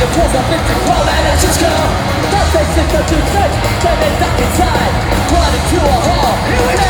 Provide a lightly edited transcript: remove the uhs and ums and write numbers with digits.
cause I've been to cold and it's just gone. Don't say shit, don't do touch, turn it dark inside. Run into a hall,